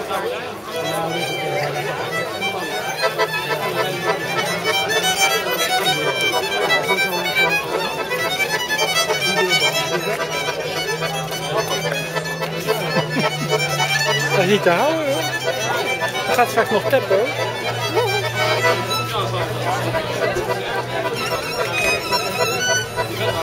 Dat is niet te houden, hoor. Dat gaat straks nog tappen, hoor.